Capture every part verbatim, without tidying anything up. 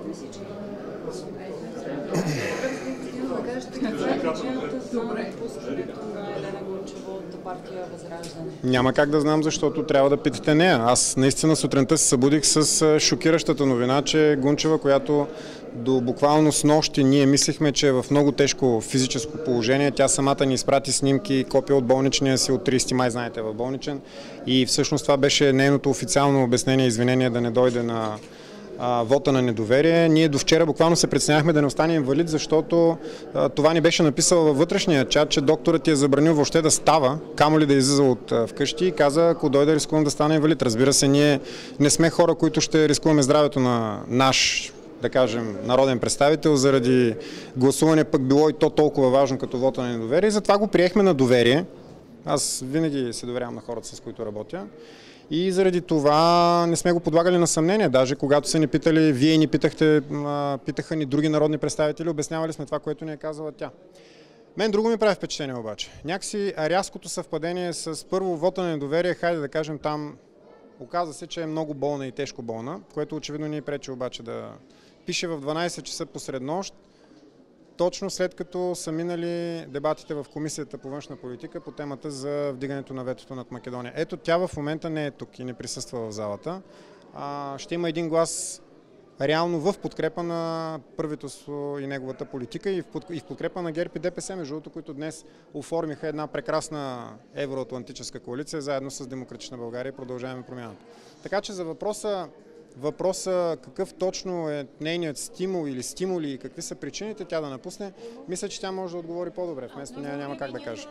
Няма как да знам, защото трябва да питате нея. Аз наистина сутринта се събудих с шокиращата новина, че Гунчева, която до буквално снощи ние мислихме, че е в много тежко физическо положение. Тя самата ни изпрати снимки, копия от болничния си от тридесети май, знаете, в болничен. И всъщност това беше нейното официално обяснение, извинение да не дойде на а, вота на недоверие. Ние до вчера буквално се притеснявахме да не остане инвалид, защото а, това ни беше написал във вътрешния чат, че докторът ти е забранил въобще да става, камо ли да излиза от а, вкъщи и каза, ако дойде, рискувам да стане инвалид. Разбира се, ние не сме хора, които ще рискуваме здравето на наш, да кажем, народен представител заради гласуване, пък било и то толкова важно като вота на недоверие. И затова го приехме на доверие. Аз винаги се доверявам на хората, с които работя. И заради това не сме го подлагали на съмнение. Даже когато са ни питали, вие ни питахте, питаха ни други народни представители, обяснявали сме това, което ни е казала тя. Мен друго ми прави впечатление обаче. Някакси рязкото съвпадение с първо вота на недоверие, хайде да кажем там, оказа се, че е много болна и тежко болна, което очевидно ни пречи обаче да пише в дванайсет часа посред нощ, точно след като са минали дебатите в Комисията по външна политика по темата за вдигането на ветото над Македония. Ето, тя в момента не е тук и не присъства в залата. А, ще има един глас реално в подкрепа на правителство и неговата политика и в, под, и в подкрепа на ГЕРБ и ДПС, между другото, които днес оформиха една прекрасна евроатлантическа коалиция заедно с Демократична България и Продължаваме промяната. Така че за въпроса Въпроса какъв точно е нейният стимул или стимули и какви са причините тя да напусне, мисля, че тя може да отговори по-добре. Вместо нея няма как да каже.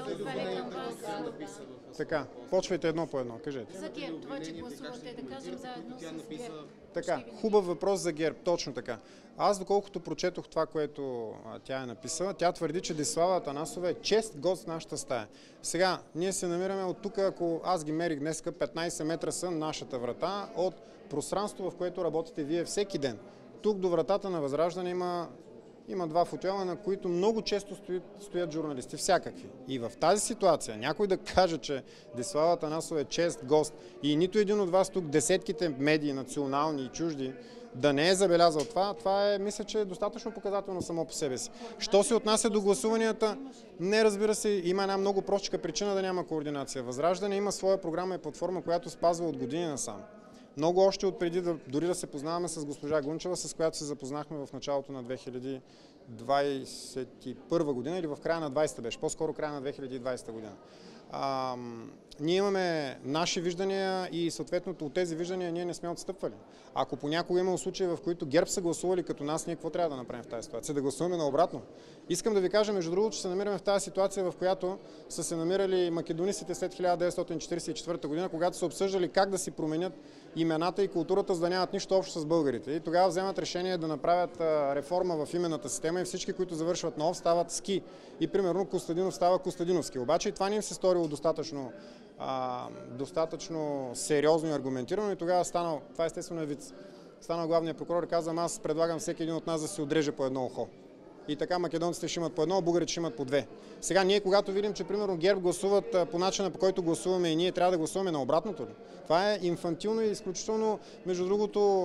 Така, почвайте едно по едно, кажете. За ГЕРБ, това, че гласувате, да кажем заедно с ГЕРБ. Така, хубав въпрос за ГЕРБ, точно така. Аз, доколкото прочетох това, което а, тя е написала, тя твърди, че Десислава Атанасова е чест гост в нашата стая. Сега, ние се намираме от тук, ако аз ги мерих днеска, петнайсет метра са нашата врата от пространство, в което работите вие всеки ден. Тук до вратата на Възраждане има, има два футоела, на които много често стоят, стоят журналисти, всякакви. И в тази ситуация някой да каже, че Десислава Атанасова е чест гост и нито един от вас тук, десетките медии, национални и чужди, да не е забелязал това, това е, мисля, че е достатъчно показателно само по себе си. Що се отнася до гласуванията, не, разбира се, има една много простичка причина да няма координация. Възраждане има своя програма и платформа, която спазва от години насам. Много още отпреди да, дори да се познаваме с госпожа Гунчева, с която се запознахме в началото на две хиляди двайсет и първа година или в края на двайсета беше, по-скоро края на две хиляди и двайсета година. А, ние имаме наши виждания и съответно от тези виждания ние не сме отстъпвали. Ако понякога имало случаи, в които ГЕРБ са гласували като нас, ние какво трябва да направим в тази ситуация? Да гласуваме наобратно. Искам да ви кажа, между другото, че се намираме в тази ситуация, в която са се намирали македонистите след хиляда деветстотин четирийсет и четвърта година, когато са обсъждали как да си променят имената и културата, за да нямат нищо общо с българите. И тогава вземат решение да направят реформа в именната система и всички, които завършват нов, стават ски. И примерно Костадинов става Костадиновски. Обаче и това не им се сторило достатъчно, а, достатъчно сериозно и аргументирано и тогава станал, това естествено е виц, станал главният прокурор и казвам, аз предлагам всеки един от нас да се отреже по едно ухо. И така македонците ще имат по едно, а българите ще имат по две. Сега ние, когато видим, че примерно ГЕРБ гласуват по начина, по който гласуваме и ние трябва да гласуваме на обратното ли? Това е инфантилно и изключително, между другото,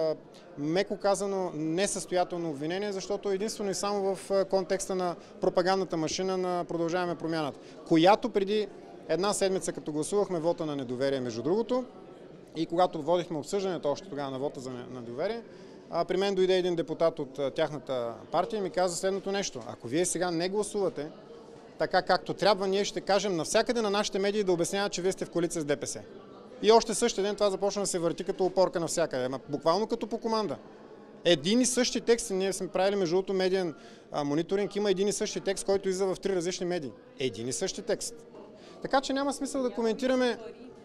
меко казано, несъстоятелно обвинение, защото единствено и само в контекста на пропагандната машина на Продължаваме промяната, която преди една седмица, като гласувахме вота на недоверие, между другото, и когато водихме обсъждането още тогава на вота за недоверие, А, при мен дойде един депутат от а, тяхната партия и ми каза следното нещо. Ако вие сега не гласувате така както трябва, ние ще кажем навсякъде на нашите медии да обясняват, че вие сте в коалиция с ДПС. И още същия ден това започна да се върти като опорка навсякъде, буквално като по команда. Един и същи текст, ние сме правили между другото медиен а, мониторинг, има един и същи текст, който излиза в три различни медии. Един и същи текст. Така че няма смисъл да коментираме.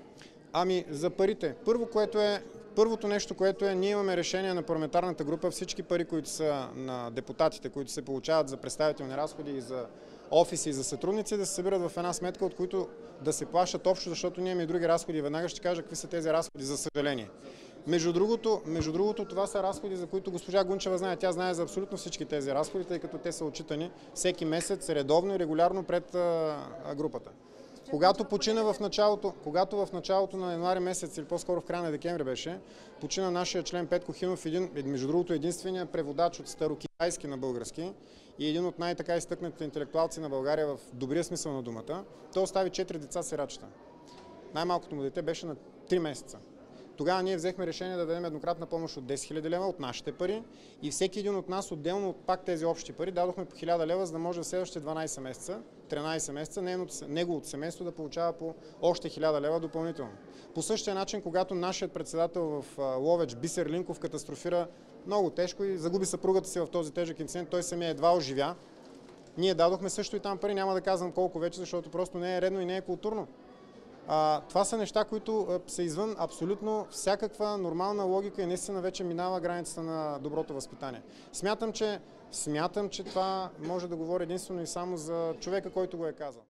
Ами за парите. Първо, което е Първото нещо, което е, ние имаме решение на парламентарната група, всички пари, които са на депутатите, които се получават за представителни разходи и за офиси и за сътрудници, да се събират в една сметка, от които да се плащат общо, защото ние имаме и други разходи. Веднага ще кажа какви са тези разходи, за съжаление. Между другото, между другото, това са разходи, за които госпожа Гунчева знае. Тя знае за абсолютно всички тези разходи, тъй като те са отчитани всеки месец, редовно и регулярно пред а, групата. когато почина в началото, когато в началото на януари месец, или по-скоро в края на декември беше, почина нашия член Петко Хинов, един, между другото единствения преводач от старокитайски на български и един от най-така изтъкнатите интелектуалци на България в добрия смисъл на думата. Той остави четири деца сирачета. Най-малкото му дете беше на три месеца. Тогава ние взехме решение да дадем еднократна помощ от десет хиляди лева от нашите пари и всеки един от нас отделно от пак тези общи пари дадохме по хиляда лева, за да може в следващите дванайсет месеца, тринайсет месеца неговото семейство да получава по още хиляда лева допълнително. По същия начин, когато нашият председател в Ловеч Бисер Линков катастрофира много тежко и загуби съпругата си в този тежък инцидент, той самия едва оживя, ние дадохме също и там пари, няма да казвам колко вече, защото просто не е редно и не е културно. А, това са неща, които а, са извън абсолютно всякаква нормална логика и наистина вече минава границата на доброто възпитание. Смятам, че, смятам, че това може да говори единствено и само за човека, който го е казал.